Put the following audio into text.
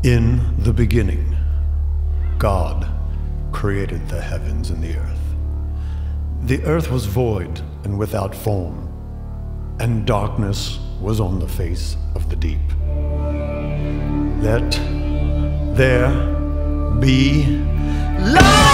In the beginning, God created the heavens and the earth. The earth was void and without form, and darkness was on the face of the deep. Let there be light!